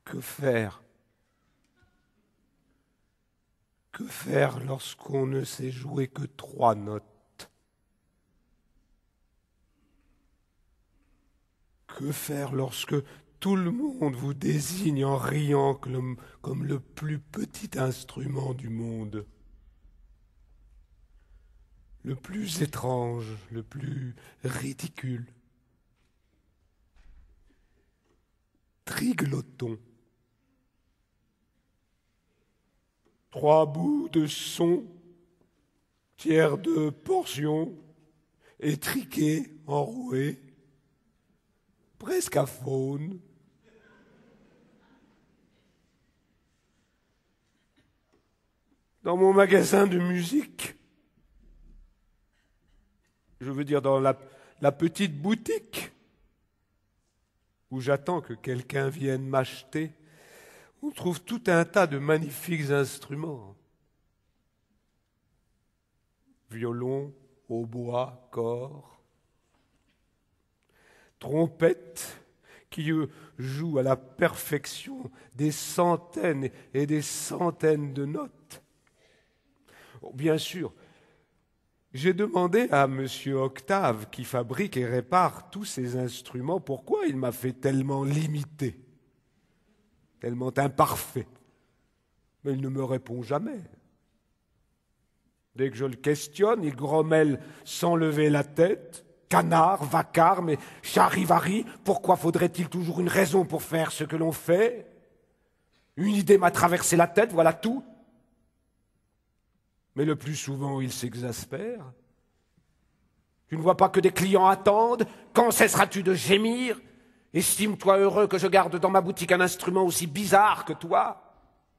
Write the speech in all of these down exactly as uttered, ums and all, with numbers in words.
Que faire? Que faire lorsqu'on ne sait jouer que trois notes? Que faire lorsque tout le monde vous désigne en riant comme, comme le plus petit instrument du monde? Le plus étrange, le plus ridicule. Trigloton. Trois bouts de son, tiers de portion, étriqués, enroués, presque aphone. Dans mon magasin de musique, je veux dire dans la, la petite boutique où j'attends que quelqu'un vienne m'acheter, on trouve tout un tas de magnifiques instruments. Violon, hautbois, cor, trompettes qui, eux, jouent à la perfection des centaines et des centaines de notes. Oh, bien sûr, j'ai demandé à Monsieur Octave, qui fabrique et répare tous ces instruments, pourquoi il m'a fait tellement limité, tellement imparfait. Mais il ne me répond jamais. Dès que je le questionne, il grommelle sans lever la tête. Canard, vacarme et charivari, pourquoi faudrait-il toujours une raison pour faire ce que l'on fait? Une idée m'a traversé la tête, voilà tout. Mais le plus souvent, il s'exaspère. Tu ne vois pas que des clients attendent? Quand cesseras-tu de gémir? Estime-toi heureux que je garde dans ma boutique un instrument aussi bizarre que toi.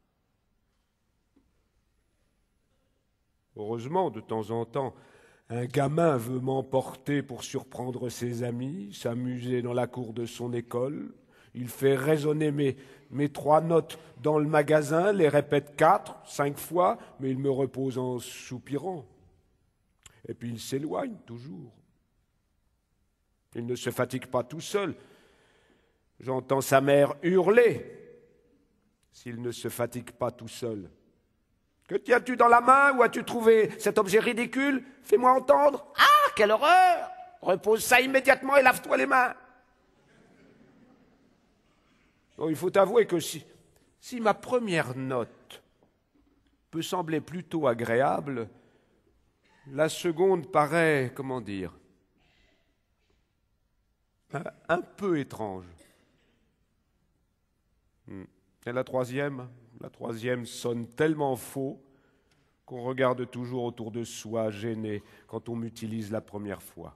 Heureusement, de temps en temps, un gamin veut m'emporter pour surprendre ses amis, s'amuser dans la cour de son école. Il fait résonner mes, mes trois notes dans le magasin, les répète quatre, cinq fois, mais il me repose en soupirant. Et puis il s'éloigne toujours. Il ne se fatigue pas tout seul. J'entends sa mère hurler s'il ne se fatigue pas tout seul. Que tiens-tu dans la main? Où as-tu trouvé cet objet ridicule? Fais-moi entendre. Ah, quelle horreur! Repose ça immédiatement et lave-toi les mains. Bon, il faut avouer que si, si ma première note peut sembler plutôt agréable, la seconde paraît, comment dire, un, un peu étrange. Et la troisième, la troisième sonne tellement faux qu'on regarde toujours autour de soi, gêné, quand on m'utilise la première fois.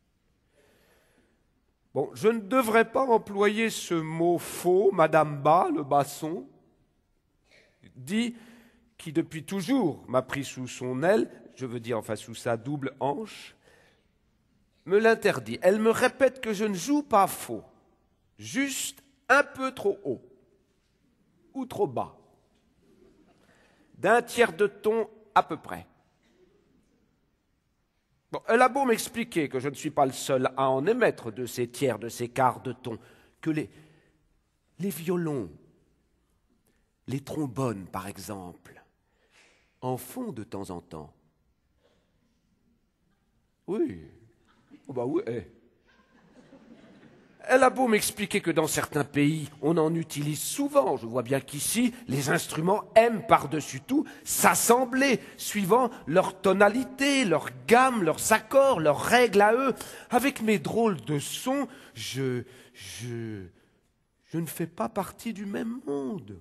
Bon, je ne devrais pas employer ce mot faux, Madame Bas, le basson, dit qui depuis toujours m'a pris sous son aile, je veux dire enfin sous sa double hanche, me l'interdit. Elle me répète que je ne joue pas faux, juste un peu trop haut ou trop bas, d'un tiers de ton à peu près. Bon, elle a beau m'expliquer que je ne suis pas le seul à en émettre de ces tiers, de ces quarts de ton, que les, les violons, les trombones par exemple, en font de temps en temps. Oui, oh bah oui. Elle a beau m'expliquer que dans certains pays, on en utilise souvent. Je vois bien qu'ici, les instruments aiment par-dessus tout s'assembler, suivant leur tonalité, leur gamme, leurs accords, leurs règles à eux. Avec mes drôles de sons, je, je, je ne fais pas partie du même monde.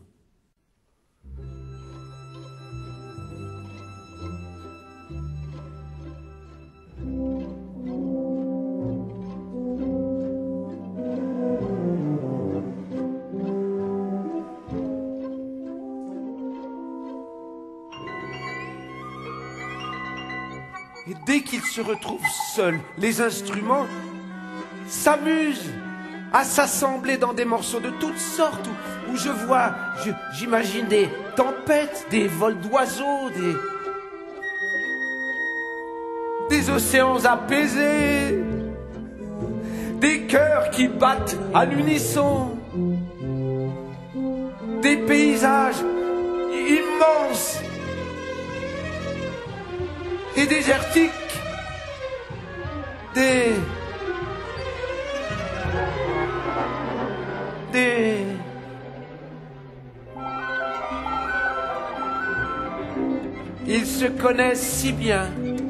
Et dès qu'ils se retrouvent seuls, les instruments s'amusent à s'assembler dans des morceaux de toutes sortes, où, où je vois, je, j'imagine des tempêtes, des vols d'oiseaux, des, des océans apaisés, des cœurs qui battent à l'unisson. des paysages immenses et désertiques, des... des... Ils se connaissent si bien.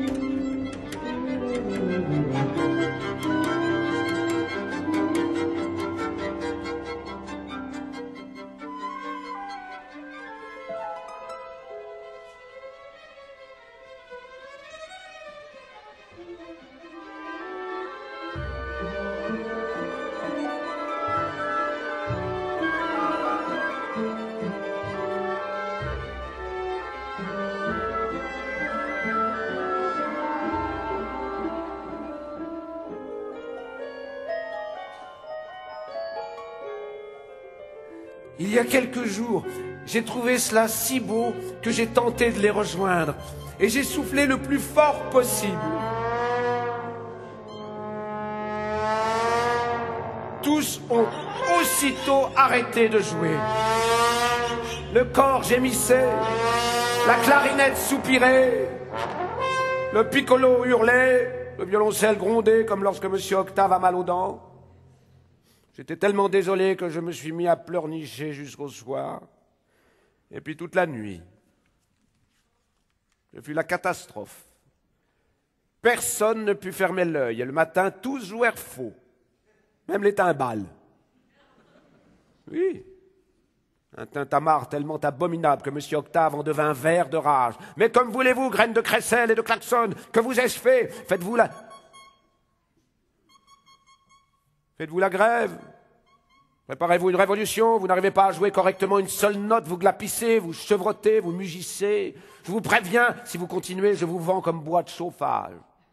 Il y a quelques jours, j'ai trouvé cela si beau que j'ai tenté de les rejoindre et j'ai soufflé le plus fort possible. Tous ont aussitôt arrêté de jouer. Le cor gémissait, la clarinette soupirait, le piccolo hurlait, le violoncelle grondait comme lorsque Monsieur Octave a mal aux dents. J'étais tellement désolé que je me suis mis à pleurnicher jusqu'au soir. Et puis toute la nuit. Ce fut la catastrophe. Personne ne put fermer l'œil. Et le matin, tous jouèrent faux. Même les timbales. Oui. Un tintamarre tellement abominable que Monsieur Octave en devint vert de rage. Mais comme voulez-vous, graines de crécelle et de klaxon, que vous ai-je fait? Faites-vous la... Faites-vous la grève? Préparez-vous une révolution? Vous n'arrivez pas à jouer correctement une seule note, vous glapissez, vous chevrotez, vous mugissez. Je vous préviens, si vous continuez, je vous vends comme bois de chauffage.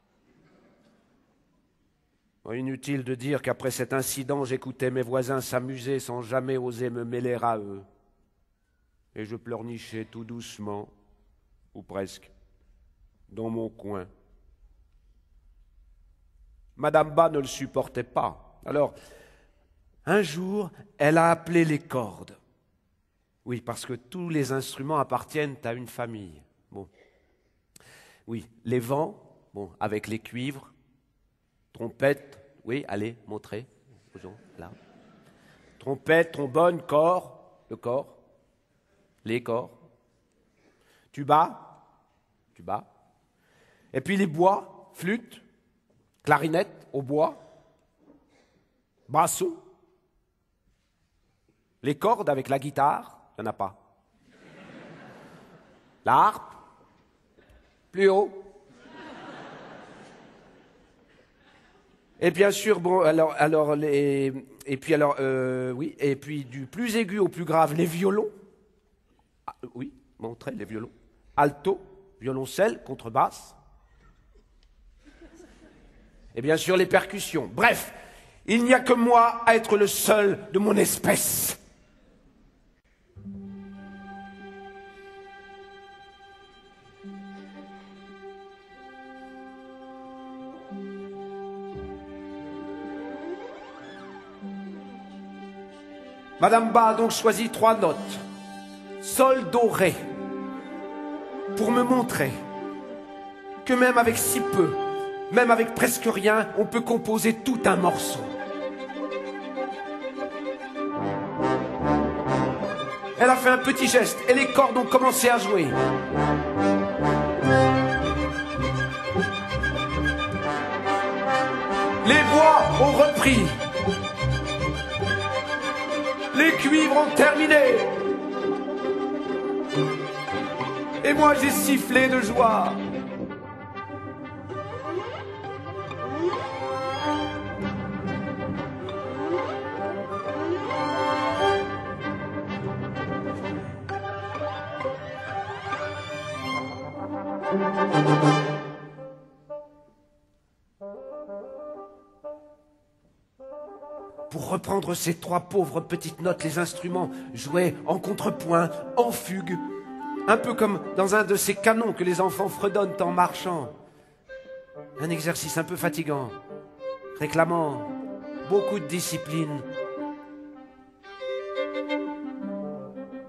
Inutile de dire qu'après cet incident, j'écoutais mes voisins s'amuser sans jamais oser me mêler à eux. Et je pleurnichais tout doucement, ou presque, dans mon coin. Madame Bas ne le supportait pas. Alors, un jour, elle a appelé les cordes. Oui, parce que tous les instruments appartiennent à une famille. Bon. Oui, les vents, bon, avec les cuivres, trompette, oui, allez, montrez. Là. Trompette, trombone, cor, le corps, les corps, tuba, tuba. Et puis les bois, flûte, clarinette au bois, basson, les cordes avec la guitare, il n'y en a pas. La harpe, plus haut. Et bien sûr, bon, alors, alors les, et puis alors, euh, oui, et puis du plus aigu au plus grave, les violons. Ah, oui, montrez les violons. Alto, violoncelle, contrebasse. Et bien sûr les percussions. Bref, il n'y a que moi à être le seul de mon espèce. Madame Bas a donc choisi trois notes. Sol, do, ré. Pour me montrer que même avec si peu, même avec presque rien, on peut composer tout un morceau. Elle a fait un petit geste et les cordes ont commencé à jouer. Les voix ont repris. Les cuivres ont terminé. Et moi j'ai sifflé de joie. Pour reprendre ces trois pauvres petites notes, les instruments jouaient en contrepoint, en fugue, un peu comme dans un de ces canons que les enfants fredonnent en marchant. Un exercice un peu fatigant, réclamant beaucoup de discipline.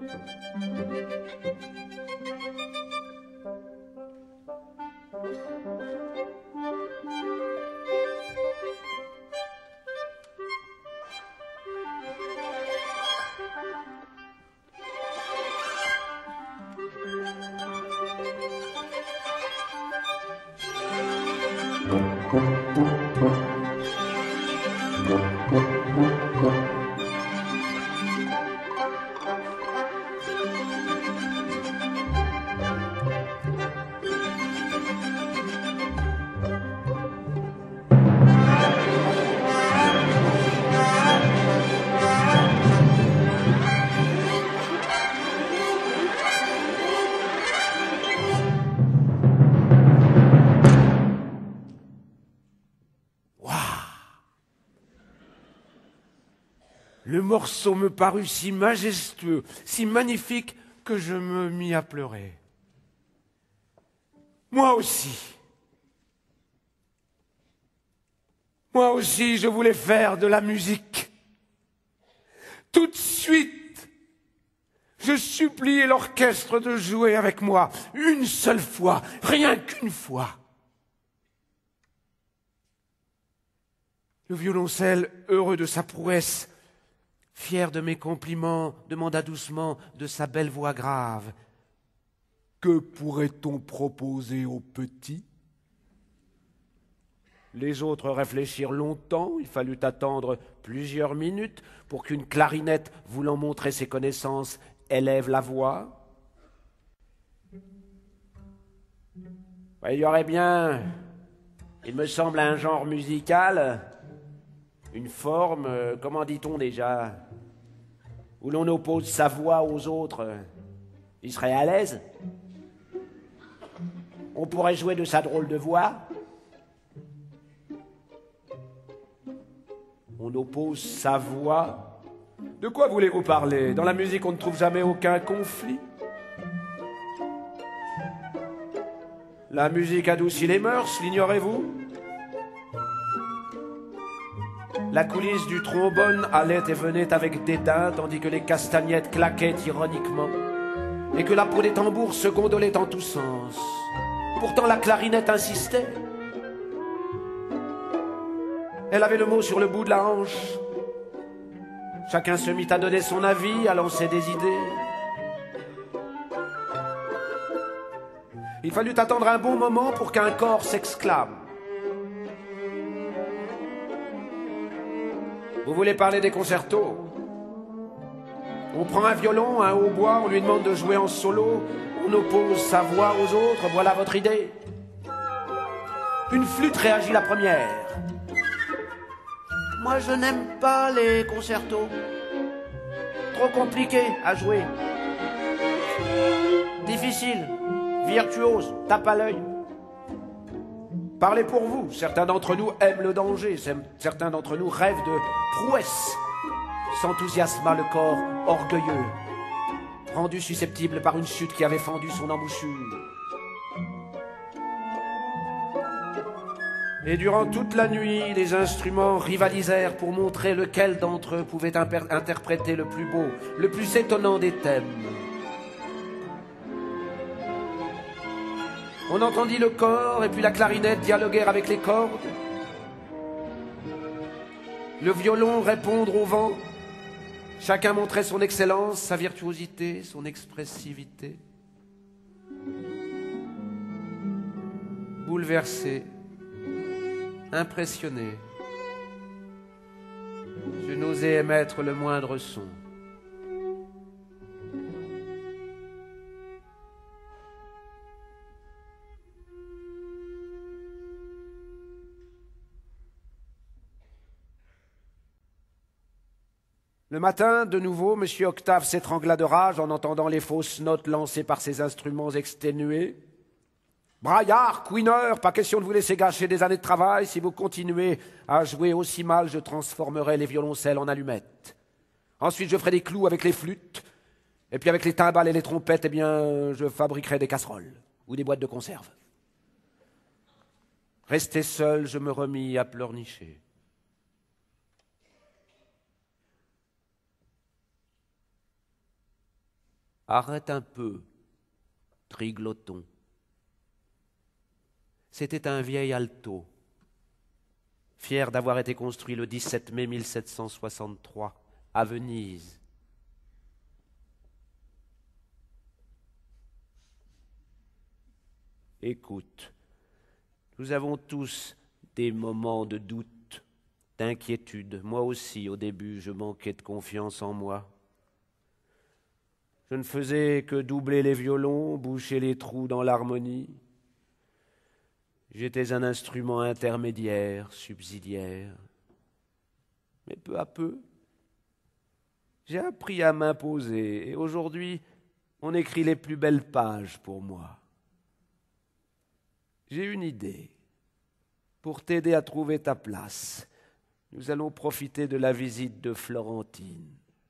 Le morceau me parut si majestueux, si magnifique, que je me mis à pleurer. Moi aussi. Moi aussi, je voulais faire de la musique. Tout de suite, je suppliais l'orchestre de jouer avec moi, une seule fois, rien qu'une fois. Le violoncelle, heureux de sa prouesse, fier de mes compliments, demanda doucement de sa belle voix grave. « Que pourrait-on proposer aux petits ?» Les autres réfléchirent longtemps, il fallut attendre plusieurs minutes pour qu'une clarinette, voulant montrer ses connaissances, élève la voix. Il y aurait bien, il me semble, un genre musical, une forme, euh, comment dit-on déjà, où l'on oppose sa voix aux autres. Il serait à l'aise. On pourrait jouer de sa drôle de voix. On oppose sa voix. De quoi voulez-vous parler? Dans la musique, on ne trouve jamais aucun conflit. La musique adoucit les mœurs, l'ignorez-vous? La coulisse du trombone allait et venait avec dédain, tandis que les castagnettes claquaient ironiquement, et que la peau des tambours se gondolait en tous sens. Pourtant la clarinette insistait. Elle avait le mot sur le bout de la hanche. Chacun se mit à donner son avis, à lancer des idées. Il fallut attendre un bon moment pour qu'un corps s'exclame. Vous voulez parler des concertos? On prend un violon, un hautbois, on lui demande de jouer en solo, on oppose sa voix aux autres, voilà votre idée. Une flûte réagit la première. Moi je n'aime pas les concertos. Trop compliqué à jouer. Difficile, virtuose, tape à l'œil. Parlez pour vous, certains d'entre nous aiment le danger, certains d'entre nous rêvent de prouesse. S'enthousiasma le corps orgueilleux, rendu susceptible par une chute qui avait fendu son embouchure. Et durant toute la nuit, les instruments rivalisèrent pour montrer lequel d'entre eux pouvait interpréter le plus beau, le plus étonnant des thèmes. On entendit le corps et puis la clarinette dialoguer avec les cordes. Le violon répondre au vent. Chacun montrait son excellence, sa virtuosité, son expressivité. Bouleversé, impressionné, je n'osais émettre le moindre son. Le matin, de nouveau, M. Octave s'étrangla de rage en entendant les fausses notes lancées par ses instruments exténués. « Braillard, couineur, pas question de vous laisser gâcher des années de travail. Si vous continuez à jouer aussi mal, je transformerai les violoncelles en allumettes. Ensuite, je ferai des clous avec les flûtes. Et puis avec les timbales et les trompettes, eh bien, je fabriquerai des casseroles ou des boîtes de conserve. » Resté seul, je me remis à pleurnicher. Arrête un peu, trigloton. C'était un vieil alto, fier d'avoir été construit le dix-sept mai mille sept cent soixante-trois à Venise. Écoute, nous avons tous des moments de doute, d'inquiétude. Moi aussi, au début, je manquais de confiance en moi. Je ne faisais que doubler les violons, boucher les trous dans l'harmonie. J'étais un instrument intermédiaire, subsidiaire. Mais peu à peu, j'ai appris à m'imposer et aujourd'hui, on écrit les plus belles pages pour moi. J'ai une idée. Pour t'aider à trouver ta place, nous allons profiter de la visite de Florentine.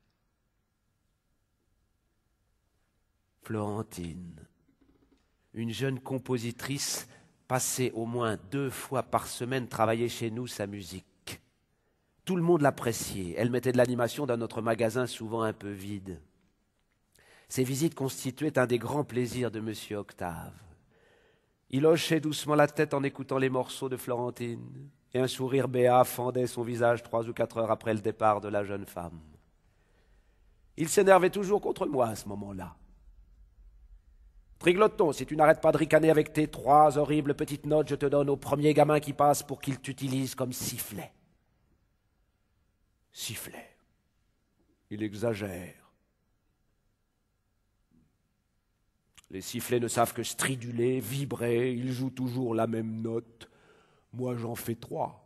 Florentine, une jeune compositrice passait au moins deux fois par semaine travailler chez nous sa musique. Tout le monde l'appréciait. Elle mettait de l'animation dans notre magasin souvent un peu vide. Ces visites constituaient un des grands plaisirs de Monsieur Octave. Il hochait doucement la tête en écoutant les morceaux de Florentine, et un sourire béat fendait son visage trois ou quatre heures après le départ de la jeune femme. Il s'énervait toujours contre moi à ce moment-là. Trigloton, si tu n'arrêtes pas de ricaner avec tes trois horribles petites notes, je te donne au premier gamin qui passe pour qu'il t'utilise comme sifflet. Sifflet. Il exagère. Les sifflets ne savent que striduler, vibrer, ils jouent toujours la même note. Moi, j'en fais trois.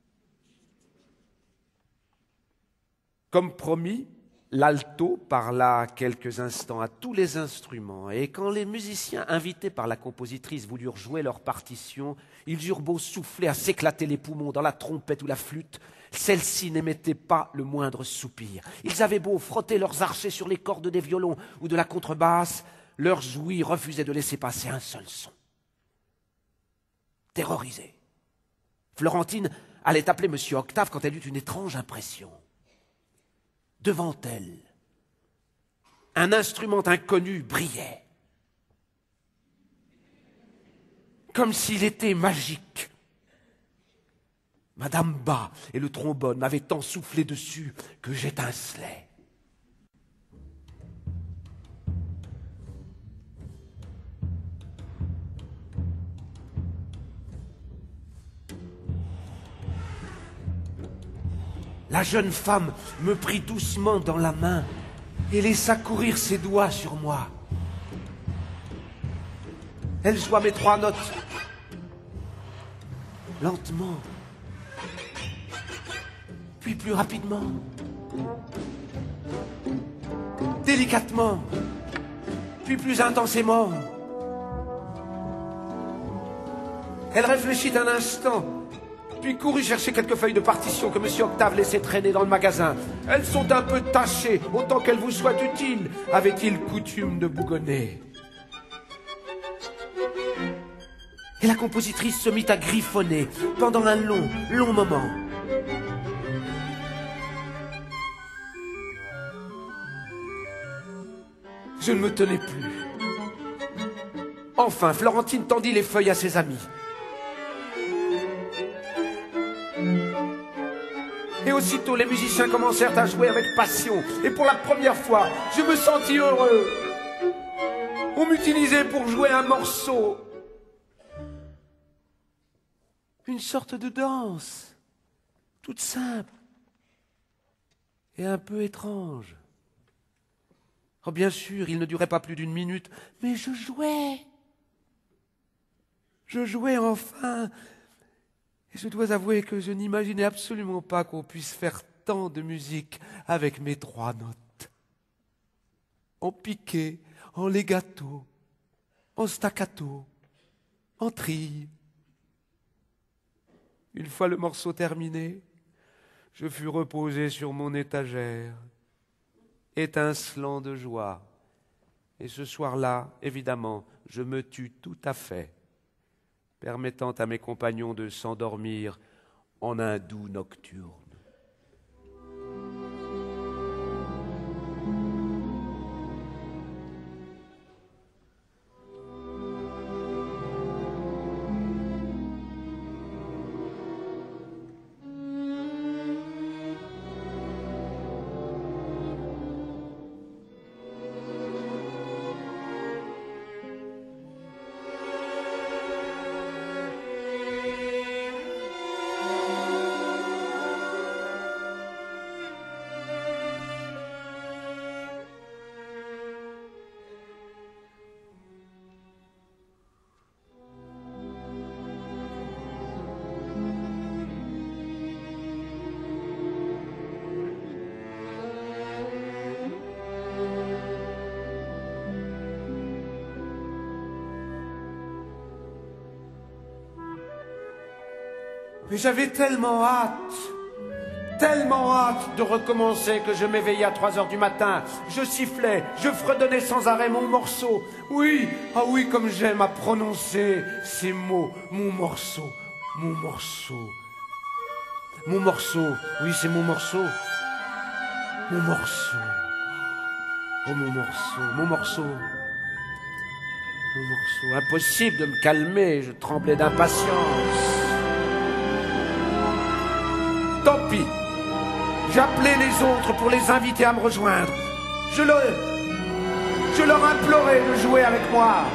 Comme promis, l'alto parla quelques instants à tous les instruments, et quand les musiciens invités par la compositrice voulurent jouer leur partition, ils eurent beau souffler à s'éclater les poumons dans la trompette ou la flûte, celle-ci n'émettait pas le moindre soupir. Ils avaient beau frotter leurs archets sur les cordes des violons ou de la contrebasse, leurs ouïes refusaient de laisser passer un seul son. Terrorisée, Florentine allait appeler Monsieur Octave quand elle eut une étrange impression. Devant elle, un instrument inconnu brillait, comme s'il était magique. Madame Bas et le trombone m'avaient tant soufflé dessus que j'étincelais. La jeune femme me prit doucement dans la main et laissa courir ses doigts sur moi. Elle joua mes trois notes, lentement, puis plus rapidement, délicatement, puis plus intensément. Elle réfléchit un instant, puis courut chercher quelques feuilles de partition que Monsieur Octave laissait traîner dans le magasin. Elles sont un peu tachées, autant qu'elles vous soient utiles, avait-il coutume de bougonner. Et la compositrice se mit à griffonner pendant un long, long moment. Je ne me tenais plus. Enfin, Florentine tendit les feuilles à ses amis. Et aussitôt, les musiciens commencèrent à jouer avec passion. Et pour la première fois, je me sentis heureux. On m'utilisait pour jouer un morceau. Une sorte de danse, toute simple et un peu étrange. Oh, bien sûr, il ne durait pas plus d'une minute, mais je jouais. Je jouais enfin. Et je dois avouer que je n'imaginais absolument pas qu'on puisse faire tant de musique avec mes trois notes. En piqué, en legato, en staccato, en trille. Une fois le morceau terminé, je fus reposé sur mon étagère, étincelant de joie. Et ce soir-là, évidemment, je me tus tout à fait, permettant à mes compagnons de s'endormir en un doux nocturne. Mais j'avais tellement hâte, tellement hâte de recommencer que je m'éveillais à trois heures du matin. Je sifflais, je fredonnais sans arrêt mon morceau. Oui, ah oui, comme j'aime à prononcer ces mots. Mon morceau, mon morceau. Mon morceau, oui, c'est mon morceau. Mon morceau. Oh, mon morceau, mon morceau. Mon morceau. Impossible de me calmer, je tremblais d'impatience. Tant pis. J'appelais les autres pour les inviter à me rejoindre. Je leur, je leur implorais de jouer avec moi.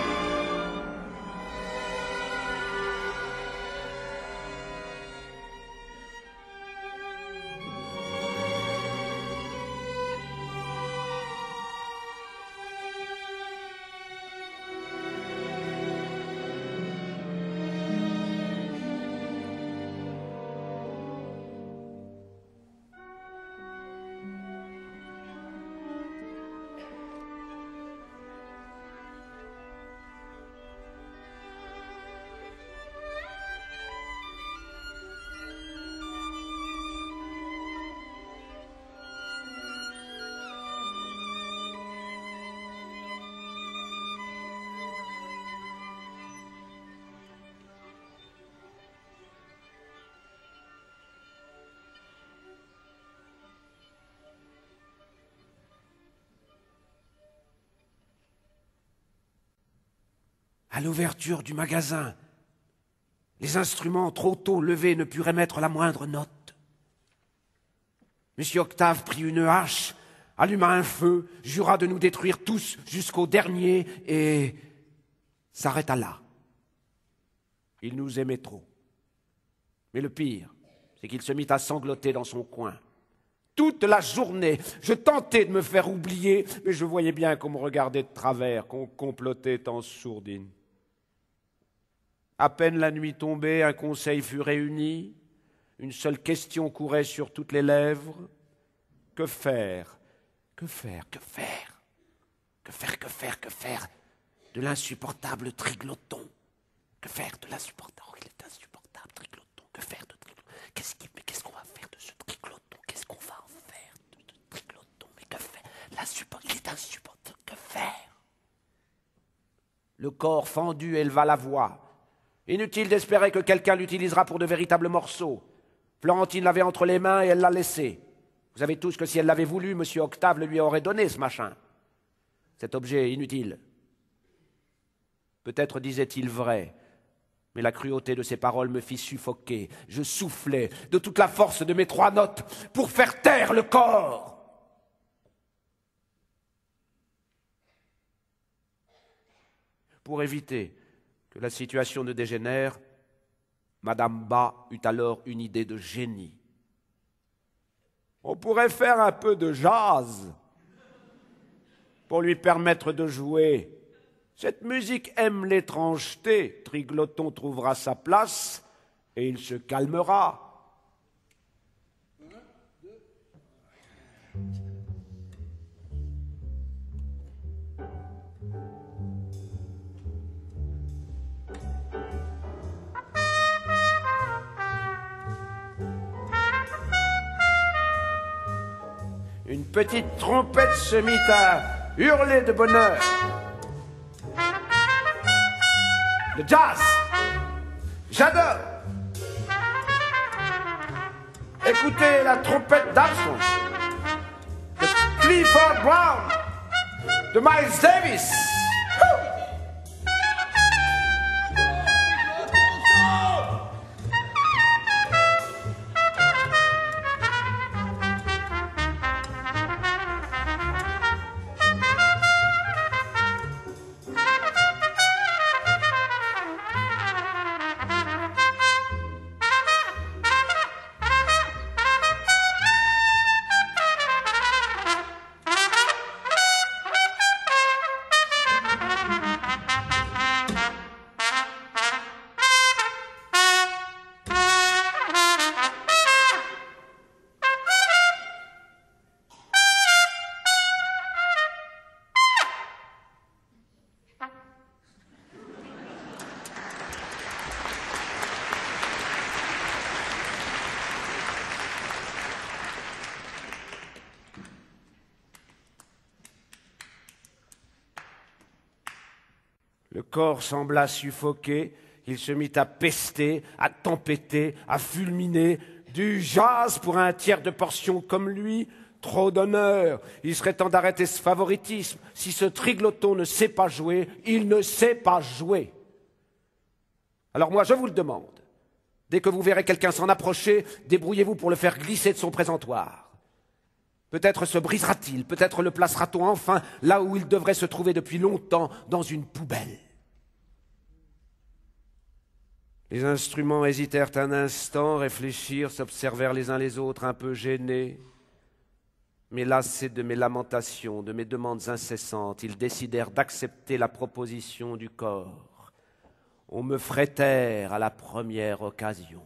À l'ouverture du magasin, les instruments trop tôt levés ne purent émettre la moindre note. Monsieur Octave prit une hache, alluma un feu, jura de nous détruire tous jusqu'au dernier et s'arrêta là. Il nous aimait trop. Mais le pire, c'est qu'il se mit à sangloter dans son coin. Toute la journée, je tentais de me faire oublier, mais je voyais bien qu'on me regardait de travers, qu'on complotait en sourdine. À peine la nuit tombée, un conseil fut réuni. Une seule question courait sur toutes les lèvres. Que faire? Que faire? Que faire? Que faire? Que faire? Que faire de l'insupportable Trigloton? Que faire de l'insupportable? Oh, il est insupportable, Trigloton. Que faire de Trigloton? Qu'est-ce qui... Mais qu'est-ce qu'on va faire de ce Trigloton? Qu'est-ce qu'on va en faire de, de Trigloton? Mais que faire? L'insupportable, il est insupportable. Que faire? Le corps fendu éleva la voix. Inutile d'espérer que quelqu'un l'utilisera pour de véritables morceaux. Florentine l'avait entre les mains et elle l'a laissé. Vous savez tous que si elle l'avait voulu, M. Octave le lui aurait donné, ce machin. Cet objet est inutile. Peut-être disait-il vrai, mais la cruauté de ses paroles me fit suffoquer. Je soufflais de toute la force de mes trois notes pour faire taire le corps. Pour éviter que la situation ne dégénère, Madame Bas eut alors une idée de génie. On pourrait faire un peu de jazz pour lui permettre de jouer. Cette musique aime l'étrangeté. Trigloton trouvera sa place et il se calmera. Une petite trompette se mit à hurler de bonheur. Le jazz, j'adore. Écoutez la trompette d'Armstrong, de Clifford Brown, de Miles Davis. Le corps sembla suffoquer, il se mit à pester, à tempêter, à fulminer. Du jazz pour un tiers de portion comme lui, trop d'honneur. Il serait temps d'arrêter ce favoritisme. Si ce trigloton ne sait pas jouer, il ne sait pas jouer. Alors moi, je vous le demande, dès que vous verrez quelqu'un s'en approcher, débrouillez-vous pour le faire glisser de son présentoir. Peut-être se brisera-t-il, peut-être le placera-t-on enfin là où il devrait se trouver depuis longtemps, dans une poubelle. Les instruments hésitèrent un instant, réfléchirent, s'observèrent les uns les autres, un peu gênés. Mais lassés de mes lamentations, de mes demandes incessantes, ils décidèrent d'accepter la proposition du corps. On me ferait taire à la première occasion.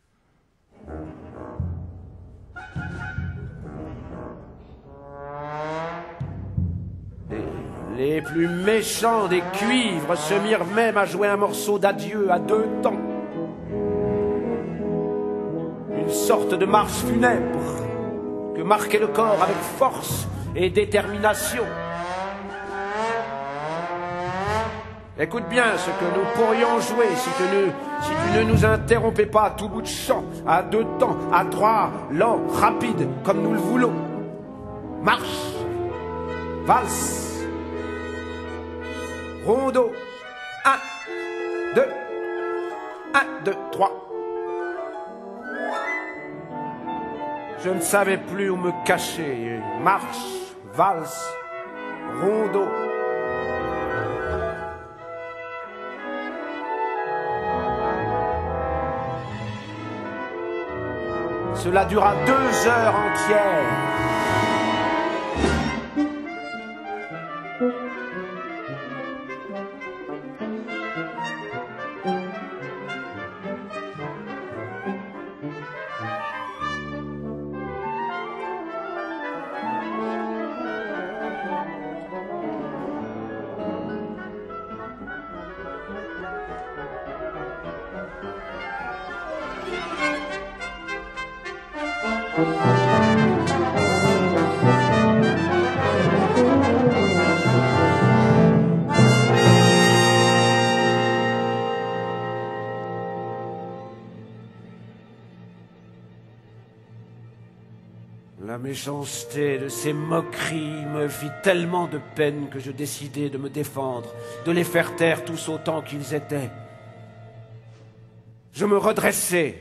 Les plus méchants des cuivres se mirent même à jouer un morceau d'adieu à deux temps. Une sorte de marche funèbre que marquait le corps avec force et détermination. Écoute bien ce que nous pourrions jouer si tu ne, si tu ne nous interrompais pas à tout bout de champ, à deux temps, à trois, lent, rapide, comme nous le voulons. Marche, valse, rondo, un, deux, un, deux, trois. Je ne savais plus où me cacher. Marche, valse, rondo. Cela dura deux heures entières. La méchanceté de ces moqueries me fit tellement de peine que je décidai de me défendre, de les faire taire tous autant qu'ils étaient. Je me redressai,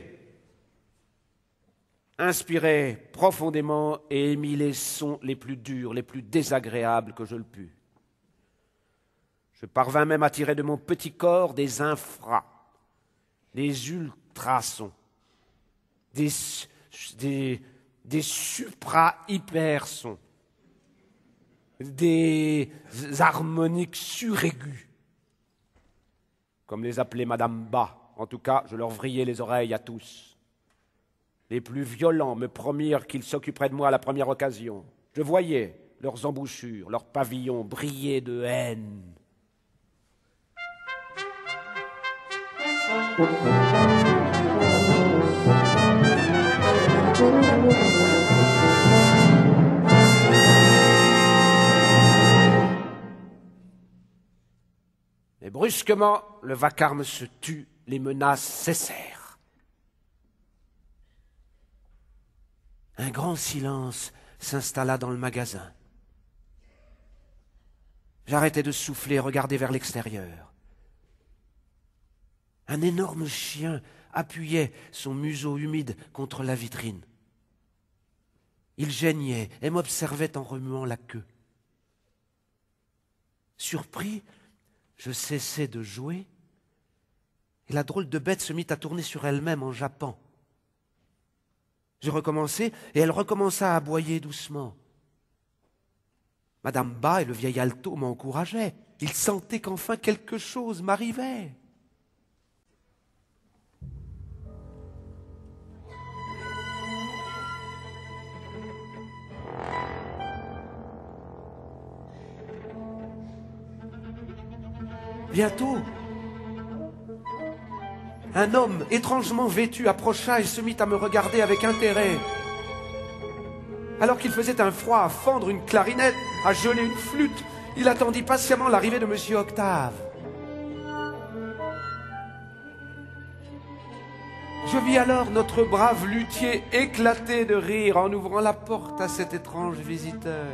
inspirai profondément et émis les sons les plus durs, les plus désagréables que je le pus. Je parvins même à tirer de mon petit corps des infras, des ultrasons, des... des des supra-hyper-sons, des harmoniques suraigus, comme les appelait Madame Bas. En tout cas, je leur vrillai les oreilles à tous. Les plus violents me promirent qu'ils s'occuperaient de moi à la première occasion. Je voyais leurs embouchures, leurs pavillons briller de haine. Et brusquement, le vacarme se tut, les menaces cessèrent. Un grand silence s'installa dans le magasin. J'arrêtai de souffler, regardai vers l'extérieur. Un énorme chien appuyait son museau humide contre la vitrine. Il geignait et m'observait en remuant la queue. Surpris, je cessai de jouer, et la drôle de bête se mit à tourner sur elle-même en jappant. Je recommençai, et elle recommença à aboyer doucement. Madame Bas et le vieil alto m'encourageaient. Ils sentaient qu'enfin quelque chose m'arrivait. Bientôt, un homme étrangement vêtu approcha et se mit à me regarder avec intérêt. Alors qu'il faisait un froid à fendre une clarinette, à geler une flûte, il attendit patiemment l'arrivée de Monsieur Octave. Je vis alors notre brave luthier éclater de rire en ouvrant la porte à cet étrange visiteur.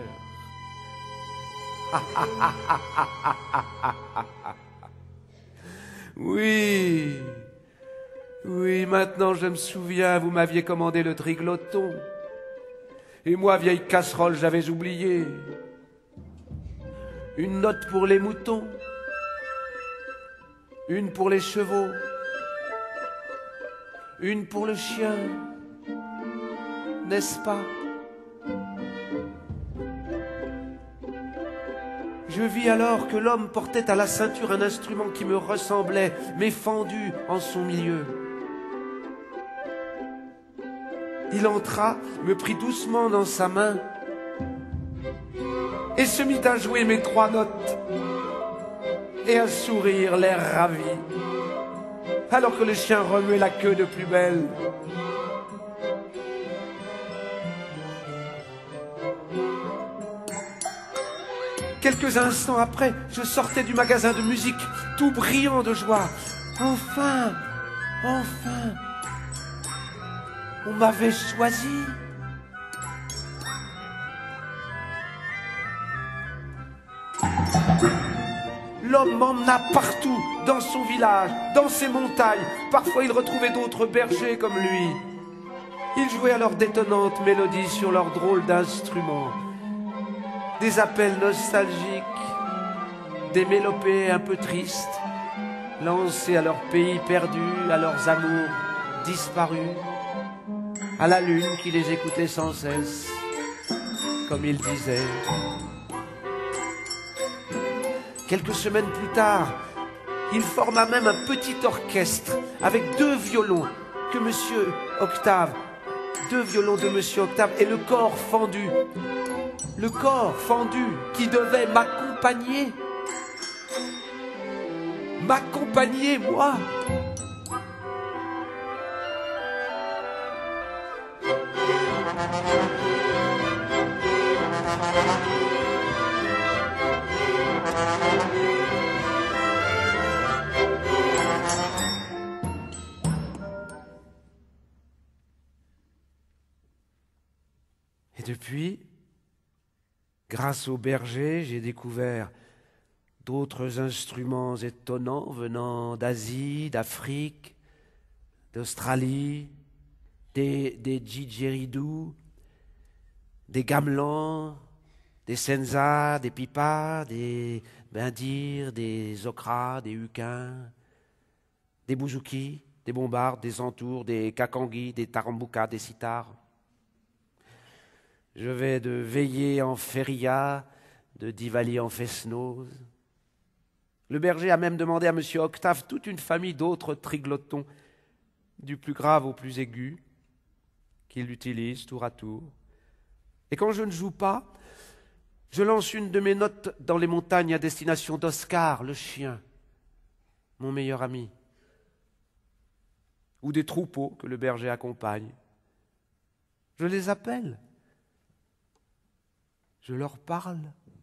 Oui, oui, maintenant je me souviens, vous m'aviez commandé le trigloton. Et moi, vieille casserole, j'avais oublié. Une note pour les moutons, une pour les chevaux, une pour le chien, n'est-ce pas? Je vis alors que l'homme portait à la ceinture un instrument qui me ressemblait, mais fendu en son milieu. Il entra, me prit doucement dans sa main et se mit à jouer mes trois notes et à sourire, l'air ravi, alors que le chien remuait la queue de plus belle. Quelques instants après, je sortais du magasin de musique, tout brillant de joie. Enfin, enfin, on m'avait choisi. L'homme m'emmena partout, dans son village, dans ses montagnes. Parfois, il retrouvait d'autres bergers comme lui. Ils jouaient alors d'étonnantes mélodies sur leurs drôles d'instruments. Des appels nostalgiques, des mélopées un peu tristes, lancés à leur pays perdu, à leurs amours disparus, à la lune qui les écoutait sans cesse, comme il disait. Quelques semaines plus tard, il forma même un petit orchestre avec deux violons que Monsieur Octave, deux violons de Monsieur Octave et le corps fendu. Le corps fendu qui devait m'accompagner. M'accompagner, moi. Et depuis, grâce au berger, j'ai découvert d'autres instruments étonnants venant d'Asie, d'Afrique, d'Australie, des, des didgeridoo, des gamelans, des senzas, des pipas, des bindirs, des okras, des huquins, des bouzouki, des bombardes, des entours, des kakangis, des taramboukas, des sitars. Je vais de Veillée en Feria, de Diwali en Fesnose. Le berger a même demandé à Monsieur Octave toute une famille d'autres triglotons, du plus grave au plus aigu, qu'il utilise tour à tour. Et quand je ne joue pas, je lance une de mes notes dans les montagnes à destination d'Oscar, le chien, mon meilleur ami, ou des troupeaux que le berger accompagne. Je les appelle. Je leur parle,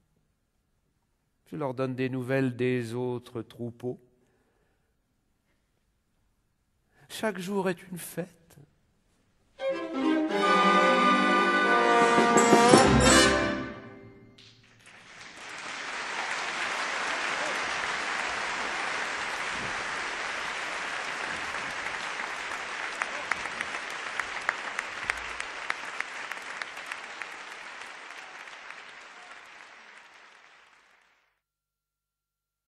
je leur donne des nouvelles des autres troupeaux. Chaque jour est une fête.